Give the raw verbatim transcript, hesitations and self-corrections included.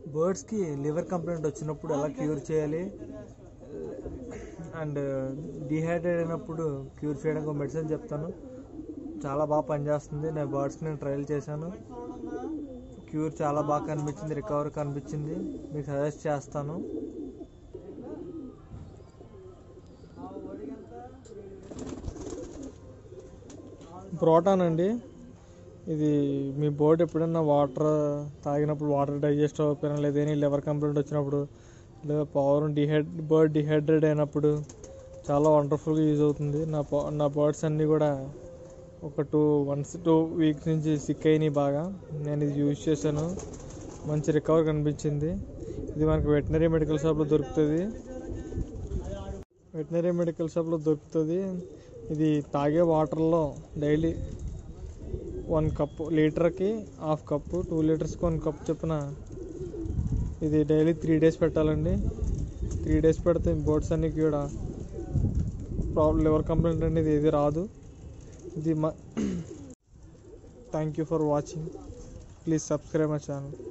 బర్డ్స్కి liver complaint వచ్చినప్పుడు ఎలా cure చేయాలి అండ్ డిహైడ్రేట్ అయినప్పుడు క్యూర్ చేయడానికి ఒక మెడిసిన్ చెప్తాను. చాలా బాగా పనిచేస్తుంది. నేను బర్డ్స్కి నేను ట్రయల్ చేశాను. క్యూర్ చాలా బాగా కనిపించింది, రికవరీ కనిపించింది. మీకు సజెస్ట్ చేస్తాను. ప్రోటాన్ అండి, ఇది మీ బర్డ్ ఎప్పుడైనా వాటర్ తాగినప్పుడు వాటర్ డైజెస్ట్ అవ్వకపోయినా లేదా ఏదైనా లివర్ కంప్లైంట్ వచ్చినప్పుడు లేదా పవర్ డిహైడ్ బర్డ్ డిహైడ్రేట్ అయినప్పుడు చాలా వండర్ఫుల్గా యూజ్ అవుతుంది. నా నా బర్డ్స్ అన్నీ కూడా ఒక టూ వన్స్ టూ వీక్స్ నుంచి సిక్ అయినాయి బాగా. నేను ఇది యూజ్ చేశాను, మంచి రికవర్ కనిపించింది. ఇది మనకి వెటనరీ మెడికల్ షాప్లో దొరుకుతుంది వెటనరీ మెడికల్ షాప్లో దొరుకుతుంది ఇది తాగే వాటర్లో డైలీ వన్ కప్పు, లీటర్కి హాఫ్ కప్పు, టూ లీటర్స్కి వన్ కప్ చొప్పున ఇది డైలీ త్రీ డేస్ పెట్టాలండి. త్రీ డేస్ పెడితే బర్డ్స్ అన్నీ కూడా ప్రాబ్లం లివర్ కంప్లైంట్ అనేది ఏది రాదు. ఇది మా thank you for watching. Please subscribe my channel.